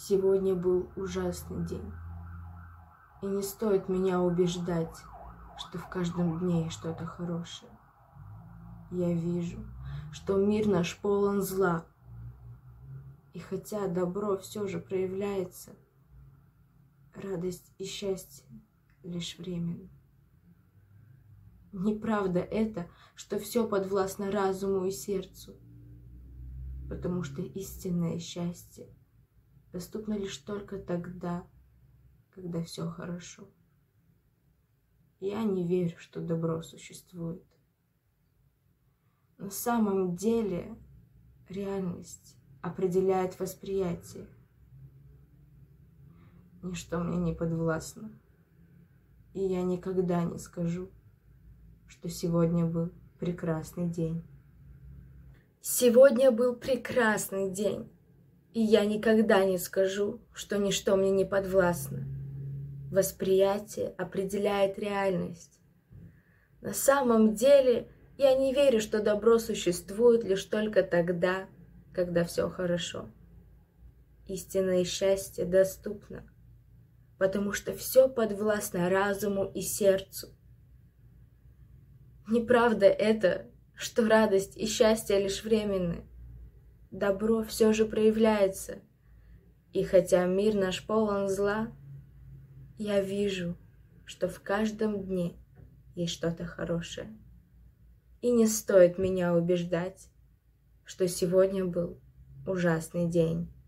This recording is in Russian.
Сегодня был ужасный день, и не стоит меня убеждать, что в каждом дне есть что-то хорошее. Я вижу, что мир наш полон зла, и хотя добро все же проявляется, радость и счастье лишь временно. Неправда это, что все подвластно разуму и сердцу, потому что истинное счастье доступно лишь только тогда, когда все хорошо. Я не верю, что добро существует. На самом деле реальность определяет восприятие. Ничто мне не подвластно, и я никогда не скажу, что сегодня был прекрасный день. Сегодня был прекрасный день, и я никогда не скажу, что ничто мне не подвластно. Восприятие определяет реальность. На самом деле я не верю, что добро существует лишь только тогда, когда все хорошо. Истинное счастье доступно, потому что все подвластно разуму и сердцу. Неправда это, что радость и счастье лишь временны. Добро все же проявляется, и хотя мир наш полон зла, я вижу, что в каждом дне есть что-то хорошее. И не стоит меня убеждать, что сегодня был ужасный день.